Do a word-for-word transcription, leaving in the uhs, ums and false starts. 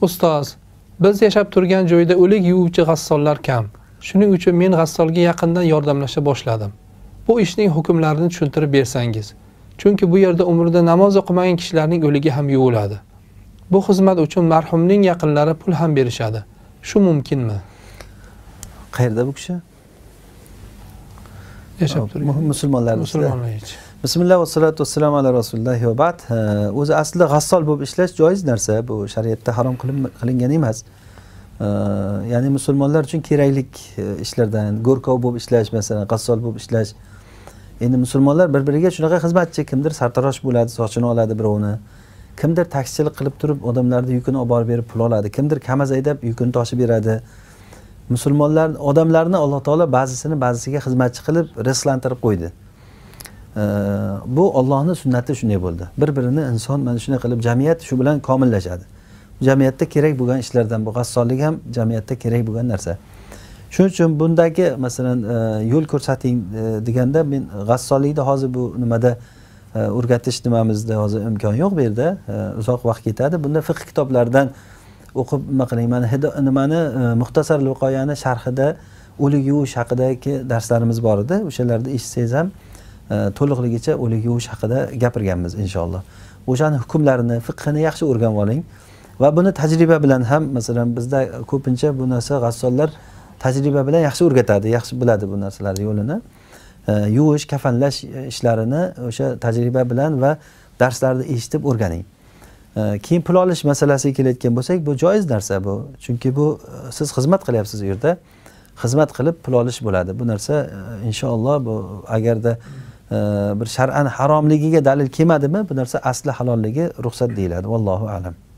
Ustoz, biz yashab turgan joyda o'lik yuvuvchi g'assollar kam. Shuning uchun men g'assolga yaqindan yordamlasha boshladim. Bu ishning hukmlarini tushuntirib bersangiz. Chunki bu yerda umrida namoz o'qimagan kishilarning o'ligi ham yuviladi. Bu xizmat uchun marhumning yaqinlari pul ham berishadi. Shu mumkinmi? Qayerda bu kishi? Yashab turgan musulmonlar. Musulmonlar. Bismillah va salatu vassalamu ala rasulillah va ba'd. O'zi aslida g'assol bo'lib ishlash joiz narsa, bu shariatda harom qilingan emas. Ya'ni musulmonlar uchun keraklik ishlardan go'rkov bo'lib ishlash, masalan, g'assol bo'lib ishlash. Endi musulmonlar bir-biriga shunaqa xizmatchi, kimdir sartarosh bo'ladi, sochini oladi birovni. Kimdir taksichilik qilib turib odamlarning yukini olib borib berib pul oladi, kimdir kamaz haydab yukini toshib beradi. Musulmonlar odamlarni Alloh taolo ba'zisini ba'zisiga xizmatchi qilib rizqlantirib qo'ydi. Bu Allohning sunnati shunday bo'ldi. Bir-birini inson mana shunday qilib jamiyat shu bilan komillashadi. Jamiyatda kerak bo'lgan ishlardan bu g'assollik ham jamiyatda kerak bo'lgan narsa. Shuning uchun bundagi masalan yo'l ko'rsating deganda men g'assollikni hozir bu nimada o'rgatish nimamizda hozir imkon yo'q bu yerda, uzoq vaqt ketadi. Bunda fiqh kitoblaridan o'qib nima qiling, mana nimani Muxtasar Luqoyani sharhida o'lik yuvish haqidagi darslarimiz bor edi. O'shalarda eshitsangiz ham to'liqligicha o'lik yuvish haqida gapirganmiz inshaalloh. O'shaning hukmlarini, fiqhini yaxshi o'rganib oling va buni tajriba bilan ham, masalan, bizda ko'pincha bu narsa g'assollar tajriba bilan yaxshi o'rgatadi, yaxshi biladi bu narsalar yo'lini. Yuvish, kafanlash ishlarini o'sha tajriba bilan va darslarda eshitib o'rganing. Keyin pul olish masalasiga kelayotgan bo'lsak, bu joiz narsa bu. Chunki bu siz xizmat qilyapsiz u yerda. Xizmat qilib pul olish bo'ladi. Bu narsa inshaalloh bu agarda bir shar'an haromligiga dalil kelmadimi, bu narsa asli halolligi ruxsat deyiladi. Vallohu a'lam.